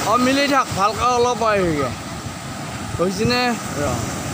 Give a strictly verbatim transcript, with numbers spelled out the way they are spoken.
অ মিলি থাক ভালকৈ অলপ আহিগে হৈছেনে ৰ